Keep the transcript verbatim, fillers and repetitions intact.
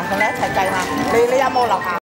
同你一齊計嘛？你你有冇樓下？